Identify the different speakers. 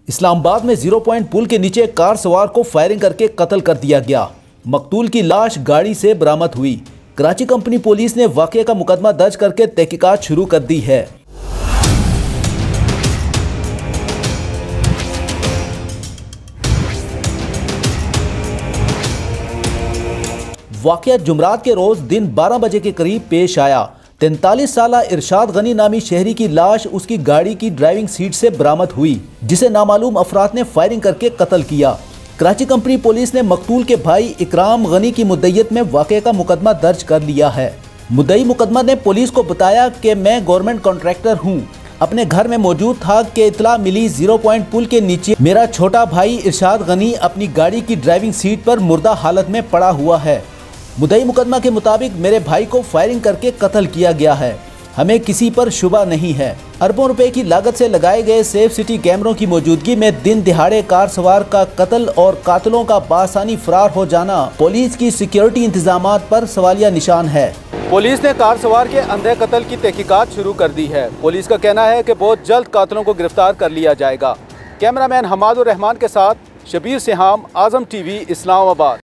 Speaker 1: इस्लामाबाद में 0 पॉइंट पुल के नीचे कार सवार को फायरिंग करके कत्ल कर दिया गया। मकतूल की लाश गाड़ी से बरामद हुई। कराची कंपनी पुलिस ने वाक़ये का मुकदमा दर्ज करके तहकीकात शुरू कर दी है। वाक़या जुमरात के रोज दिन 12 बजे के करीब पेश आया। 43 साला इरशाद गनी नामी शहरी की लाश उसकी गाड़ी की ड्राइविंग सीट से बरामद हुई, जिसे नामालूम अफराद ने फायरिंग करके कत्ल किया। कराची कंपनी पुलिस ने मकतूल के भाई इकराम गनी की मुद्दईयत में वाक़ये का मुकदमा दर्ज कर लिया है। मुद्दई मुकदमा ने पुलिस को बताया कि मैं गवर्नमेंट कॉन्ट्रैक्टर हूँ, अपने घर में मौजूद था कि इतला मिली 0 पॉइंट पुल के नीचे मेरा छोटा भाई इरशाद गनी अपनी गाड़ी की ड्राइविंग सीट पर मुर्दा हालत में पड़ा हुआ है। मुद्दई मुकदमा के मुताबिक मेरे भाई को फायरिंग करके कत्ल किया गया है। हमें किसी पर शुबा नहीं है। अरबों रुपए की लागत से लगाए गए सेफ सिटी कैमरों की मौजूदगी में दिन दिहाड़े कार सवार का कत्ल और कातलों का बासानी फरार हो जाना पुलिस की सिक्योरिटी इंतजामात पर सवालिया निशान है।
Speaker 2: पुलिस ने कार सवार के अंधे कत्ल की तहकीकात शुरू कर दी है। पुलिस का कहना है कि बहुत जल्द कातलों को गिरफ्तार कर लिया जाएगा। कैमरामैन हमादुर रहमान के साथ शबीर सिहाम, आज़म टीवी, इस्लामाबाद।